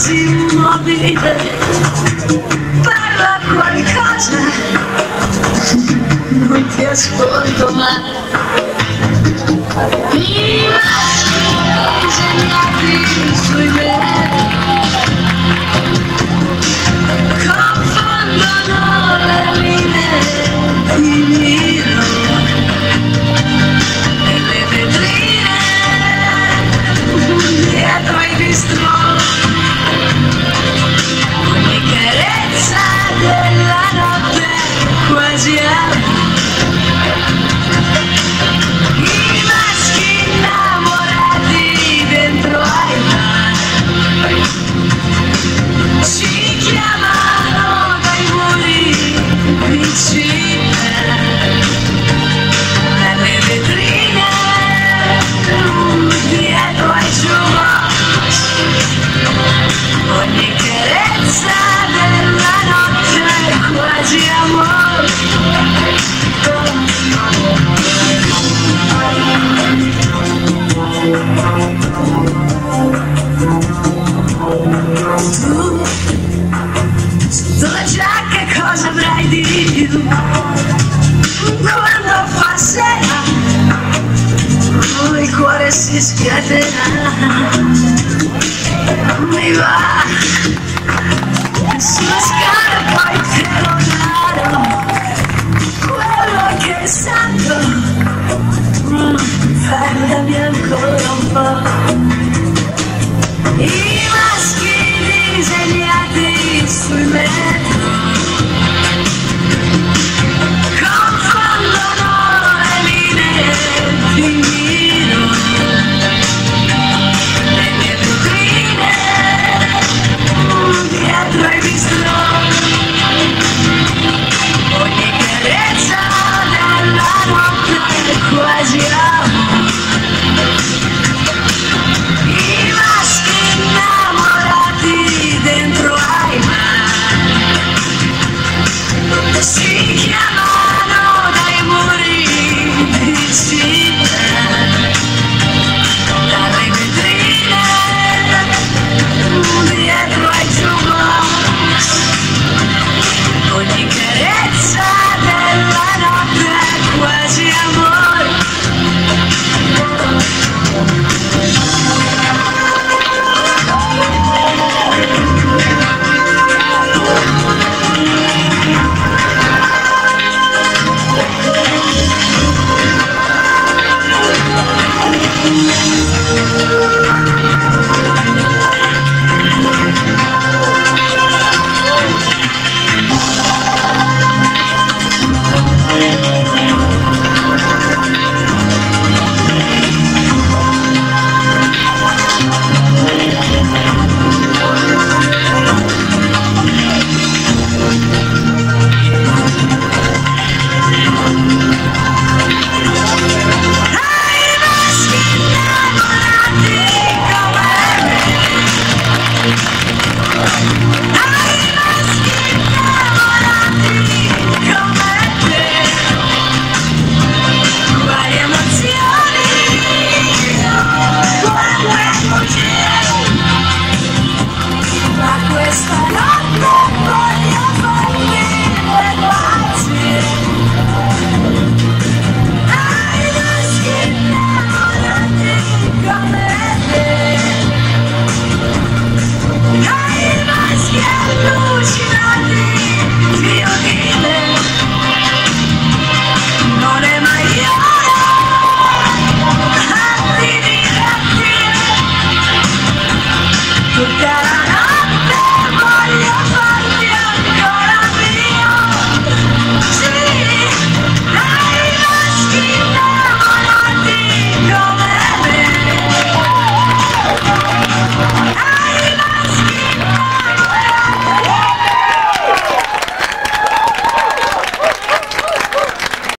quasi immobile, parla qualcosa, non ti ascolto mai. I maschi disegnati sui muri confondono le linee di miro e le vetrine dietro ai bistrò. Ogni carezza della notte quasi amore. I maschi innamorati dentro ai bar ci chiamano dai muri vicine, nelle vetrine dietro ai jukebox. Ogni carezza della notte è quasi amore. Tu, sotto la giacca cosa avrai di più? Quando fa sera il cuore si schianterà. Mi va sulla scala, poi te lo darò quello che sento. Parlami ancora un po'. I maschi disegnati